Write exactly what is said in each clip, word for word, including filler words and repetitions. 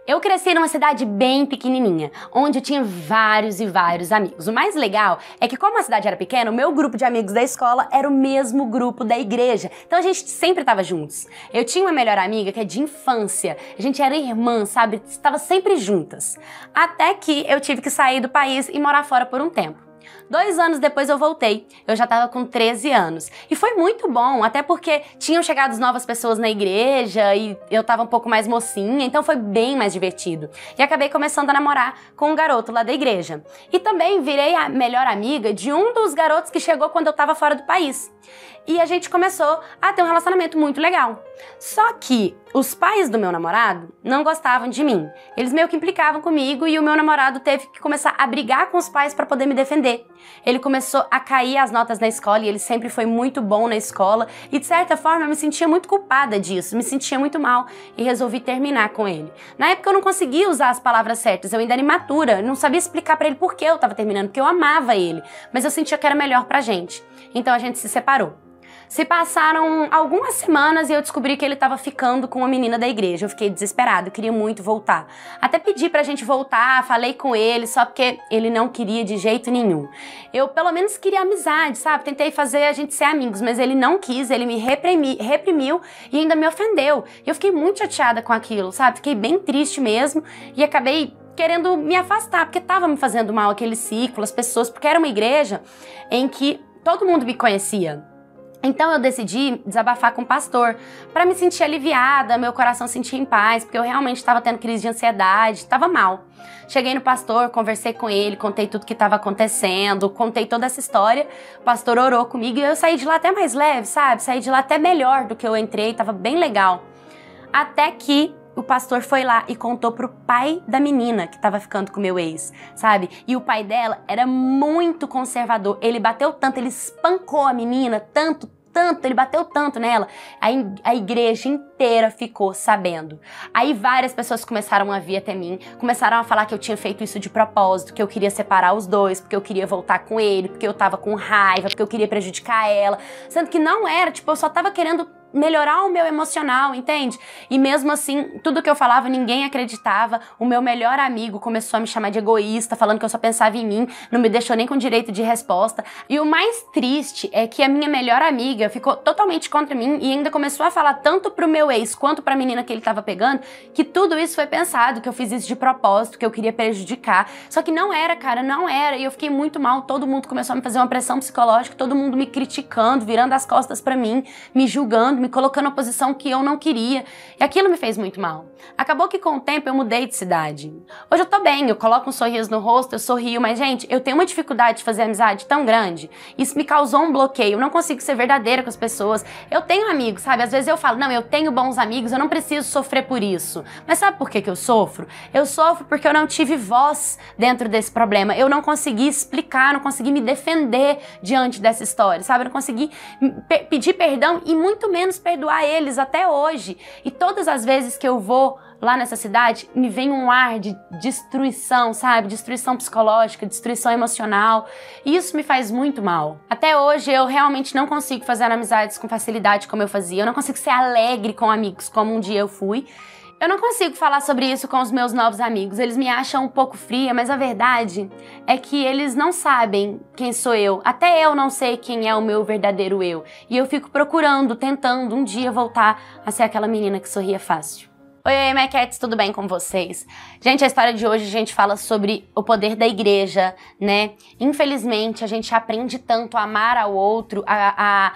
Eu cresci numa cidade bem pequenininha, onde eu tinha vários e vários amigos. O mais legal é que, como a cidade era pequena, o meu grupo de amigos da escola era o mesmo grupo da igreja. Então a gente sempre estava juntos. Eu tinha uma melhor amiga que é de infância. A gente era irmã, sabe? Estava sempre juntas. Até que eu tive que sair do país e morar fora por um tempo. Dois anos depois eu voltei, eu já tava com treze anos. E foi muito bom, até porque tinham chegado novas pessoas na igreja e eu tava um pouco mais mocinha, então foi bem mais divertido. E acabei começando a namorar com um garoto lá da igreja. E também virei a melhor amiga de um dos garotos que chegou quando eu tava fora do país. E a gente começou a ter um relacionamento muito legal. Só que os pais do meu namorado não gostavam de mim. Eles meio que implicavam comigo e o meu namorado teve que começar a brigar com os pais para poder me defender. Ele começou a cair as notas na escola e ele sempre foi muito bom na escola. E de certa forma eu me sentia muito culpada disso, me sentia muito mal e resolvi terminar com ele. Na época eu não conseguia usar as palavras certas, eu ainda era imatura, não sabia explicar para ele por que eu tava terminando, porque eu amava ele. Mas eu sentia que era melhor pra gente. Então a gente se separou. Se passaram algumas semanas e eu descobri que ele estava ficando com uma menina da igreja. Eu fiquei desesperada, eu queria muito voltar. Até pedi pra gente voltar, falei com ele, só porque ele não queria de jeito nenhum. Eu pelo menos queria amizade, sabe? Tentei fazer a gente ser amigos, mas ele não quis, ele me reprimi, reprimiu e ainda me ofendeu. E eu fiquei muito chateada com aquilo, sabe? Fiquei bem triste mesmo e acabei querendo me afastar, porque tava me fazendo mal aquele ciclo, as pessoas, porque era uma igreja em que todo mundo me conhecia. Então eu decidi desabafar com o pastor, para me sentir aliviada, meu coração sentir em paz, porque eu realmente estava tendo crise de ansiedade, estava mal. Cheguei no pastor, conversei com ele, contei tudo que estava acontecendo, contei toda essa história, o pastor orou comigo e eu saí de lá até mais leve, sabe? Saí de lá até melhor do que eu entrei, estava bem legal. Até que o pastor foi lá e contou pro pai da menina que tava ficando com o meu ex, sabe? E o pai dela era muito conservador, ele bateu tanto, ele espancou a menina tanto, tanto, ele bateu tanto nela, a, a igreja inteira ficou sabendo. Aí várias pessoas começaram a vir até mim, começaram a falar que eu tinha feito isso de propósito, que eu queria separar os dois, porque eu queria voltar com ele, porque eu tava com raiva, porque eu queria prejudicar ela, sendo que não era, tipo, eu só tava querendo melhorar o meu emocional, entende? E mesmo assim, tudo que eu falava, ninguém acreditava. O meu melhor amigo começou a me chamar de egoísta, falando que eu só pensava em mim, não me deixou nem com direito de resposta. E o mais triste é que a minha melhor amiga ficou totalmente contra mim e ainda começou a falar tanto pro meu ex quanto pra menina que ele tava pegando, que tudo isso foi pensado, que eu fiz isso de propósito, que eu queria prejudicar. Só que não era, cara, não era. E eu fiquei muito mal, todo mundo começou a me fazer uma pressão psicológica, todo mundo me criticando, virando as costas pra mim, me julgando, me colocando numa posição que eu não queria. E aquilo me fez muito mal. Acabou que com o tempo eu mudei de cidade. Hoje eu tô bem, eu coloco um sorriso no rosto, eu sorrio, mas gente, eu tenho uma dificuldade de fazer amizade tão grande. Isso me causou um bloqueio, eu não consigo ser verdadeira com as pessoas. Eu tenho amigos, sabe? Às vezes eu falo, não, eu tenho bons amigos, eu não preciso sofrer por isso. Mas sabe por que que eu sofro? Eu sofro porque eu não tive voz dentro desse problema. Eu não consegui explicar, não consegui me defender diante dessa história, sabe? Eu não consegui pe- pedir perdão e muito menos perdoar eles até hoje. E todas as vezes que eu vou lá nessa cidade, me vem um ar de destruição, sabe? Destruição psicológica, destruição emocional. E isso me faz muito mal. Até hoje eu realmente não consigo fazer amizades com facilidade como eu fazia. Eu não consigo ser alegre com amigos como um dia eu fui. Eu não consigo falar sobre isso com os meus novos amigos, eles me acham um pouco fria, mas a verdade é que eles não sabem quem sou eu. Até eu não sei quem é o meu verdadeiro eu. E eu fico procurando, tentando um dia voltar a ser aquela menina que sorria fácil. Oi, oi, Maquettes, tudo bem com vocês? Gente, a história de hoje a gente fala sobre o poder da igreja, né? Infelizmente, a gente aprende tanto a amar ao outro, a... a,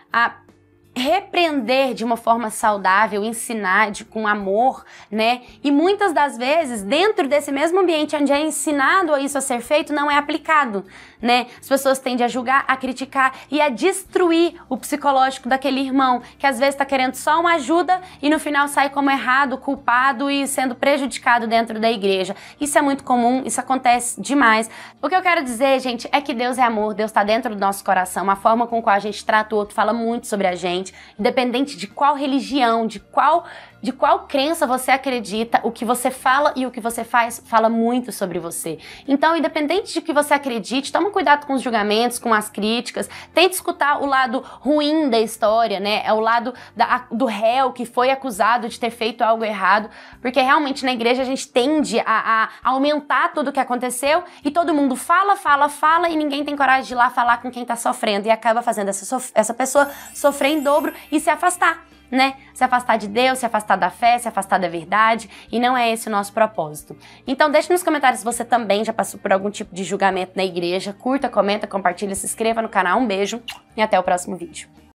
a repreender de uma forma saudável, ensinar de, com amor, né? E muitas das vezes, dentro desse mesmo ambiente onde é ensinado a isso a ser feito, não é aplicado, né? As pessoas tendem a julgar, a criticar e a destruir o psicológico daquele irmão, que às vezes tá querendo só uma ajuda e no final sai como errado, culpado e sendo prejudicado dentro da igreja. Isso é muito comum, isso acontece demais. O que eu quero dizer, gente, é que Deus é amor, Deus tá dentro do nosso coração, a forma com qual a gente trata o outro fala muito sobre a gente, independente de qual religião, de qual de qual crença você acredita, o que você fala e o que você faz fala muito sobre você. Então, independente de que você acredite, toma cuidado com os julgamentos, com as críticas, tente escutar o lado ruim da história, né? É o lado da, do réu que foi acusado de ter feito algo errado, porque realmente na igreja a gente tende a, a aumentar tudo o que aconteceu e todo mundo fala, fala, fala e ninguém tem coragem de ir lá falar com quem tá sofrendo e acaba fazendo essa, sof essa pessoa sofrer em dobro e se afastar, né? Se afastar de Deus, se afastar da fé, se afastar da verdade, e não é esse o nosso propósito. Então deixe nos comentários se você também já passou por algum tipo de julgamento na igreja. Curta, comenta, compartilha, se inscreva no canal. Um beijo e até o próximo vídeo.